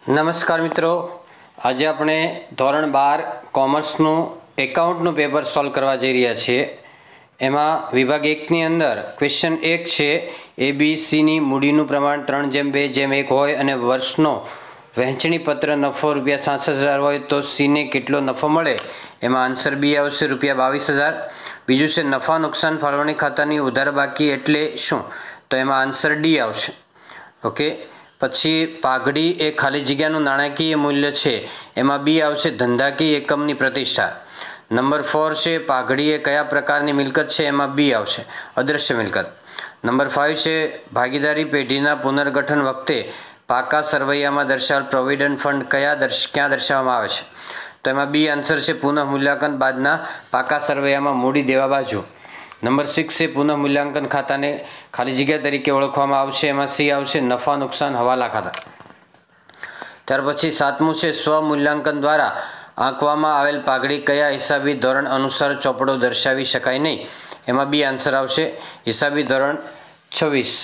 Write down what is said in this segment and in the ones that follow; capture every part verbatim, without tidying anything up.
नमस्कार मित्रों, आज आपणे धोरण बार कॉमर्सनु एकाउंटनु पेपर सॉल्व करवा जई रह्या छीए। एमां विभाग एक नी अंदर क्वेश्चन एक छे ए बी सी नी मूडीनुं प्रमाण त्रण जेम बे जेम एक होय अने वर्षनो वहेंचणी पत्र नफो रुपया सासठ हज़ार होय तो सी ने केटलो नफो मळे। एमां आंसर बी आवशे रुपया बावीस हज़ार। बीजुं छे नफा नुकसान फाळवणी खातानी उधार बाकी एटले शुं, तो एमां आंसर डी आवशे। ओके, पछी पाघड़ी ए खाली जग्यानुं नाणाकीय मूल्य छे, एमां बी आवशे धंधाकीय एकमनी प्रतिष्ठा। नंबर फोर छे पाघड़ी ए कया प्रकारनी मिलकत छे, एमां बी आवशे अदृश्य मिलकत। नंबर फाइव छे भागीदारी पेढ़ीना पुनर्गठन वखते पाका सरवैयामां दर्शावेल प्रोविडंट फंड कया दर्श क्या दर्शाववामां आवे छे, तो एमां बी आंसर छे पुनः मूल्यांकन बादना पाका सरवैयामां मूडी देवा बाजू। नंबर सिक्स से पुनः मूल्यांकन खाता ने खाली जग्या तरीके ओळखवामां आवशे, एमां सी आवशे नफा नुकसान हवाला खाता। त्यार पछी सातमું छे स्वमूल्यांकन द्वारा आंकवामां आवेल पाघड़ी कया हिसाबी धोरण अनुसार ચોપડો दर्शावी शकाय नहीं, एमां बी आंसर आवशे हिसाबी धोरण छवीस।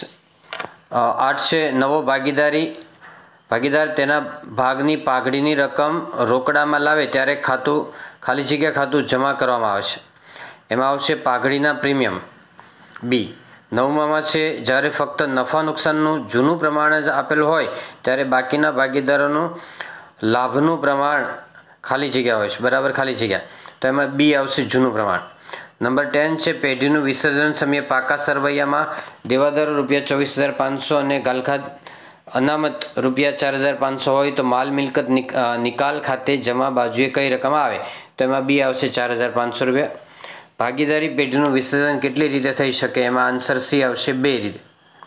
आठ छे नवो भागीदारी भागीदार तेना भागनी पाघड़ीनी रकम रोकड़ामां लावे त्यारे खातुं खाली जग्या खातुं जमा करवामां आवशे, एमां आवशे पाघड़ीना प्रीमियम बी। नवमां छे ज्यारे फक्त नफा नुकसाननुं जूनुं प्रमाण ज आपेल होय त्यारे बाकीना भागीदारोनुं लाभनुं प्रमाण खाली जग्या होय छे, बराबर खाली जग्या, तो एमां बी आवशे जूनुं प्रमाण। नंबर टेन छे पेढ़ीनुं विसर्जन समये पाका सरवैयामां देवादारो रुपया चौवीस हज़ार पांच सौ अने गालखात अनामत रुपया चार हज़ार पांच सौ होय तो माल मिलकत निकाल खाते जमा बाजुए कई रकम आवे, तो एमां बी आवशे चार हज़ार पांच सौ रुपया। भागीदारी पेढ़ीनुं विसर्जन केटली रीते थई शके, एमां आंसर सी आवशे बे रीते।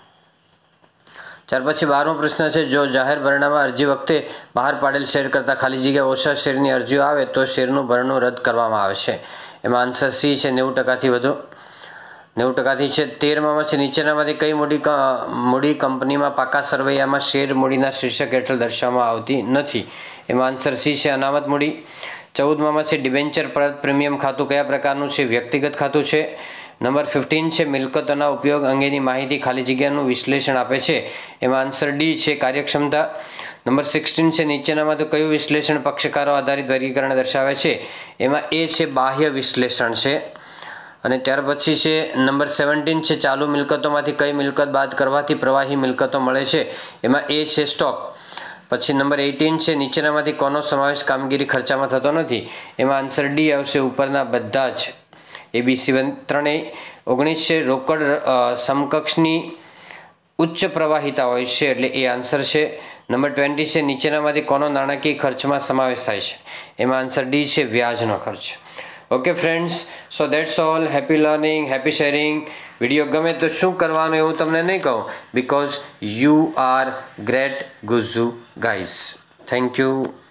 त्यार पछी बारमो प्रश्न छे जो जाहेर भरणामां अरजी वखते बहार पाडेल शेर करता खाली जग्या ओछा शेરની अरजीओ आवे तो शेरनुं भरણું रद्द करवामां आवशे, एमां आंसर सी छे नेवु टका थी वधु। नेवु टका थी छे। तेरमां छे नीचेनामांथी कई मूडी मूडी कंपनीमां पाका सरवैयामां शेर मूडीना शीर्षक हेठळ दर्शाववामां आवती नथी, एमां आंसर सी छे अनामत मूडी। चौदमां छे डिबेन्चर परत प्रीमियम खातुं कया प्रकारनुं छे, व्यक्तिगत खातुं छे। नंबर फिफ्टीन छे मिलकतोना उपयोग अंगेनी माहिती खाली जग्यानुं विश्लेषण आपे छे, एमां आंसर डी छे कार्यक्षमता। नंबर सिक्सटीन छे नीचेनामांथी कयुं विश्लेषण पक्षकारो आधारित वर्गीकरण दर्शावे छे, एमां ए छे बाह्य विश्लेषण छे। अने त्यार पछी छे नंबर सेवन्टीन छे चालू मिलकतोमांथी कई मिलकत बाद करवाथी प्रवाही मिलकतो मळे छे, एमां ए छे स्टॉक। पछी नंबर एटीन छे नीचेनामांथी कोनो समावेश कामगीरी खर्चामां थतो नथी, एमां आंसर डी आवशे उपरना बधा ज ए बी सी त्रणेय। ओगणीस छे रोकड़ समकक्षनी उच्च प्रवाहिता होय छे एटले ए आंसर छे। नंबर ट्वेंटी छे नीचेनामांथी कोनो नाणाकीय खर्चमां समावेश थाय छे, एमां आंसर डी छे व्याजनो खर्च। Okay friends, so that's all. Happy learning, happy sharing. Video गमे तो शुं करवानुं एवुं तमने नहीं कहूं, because you are great Gujju guys. Thank you.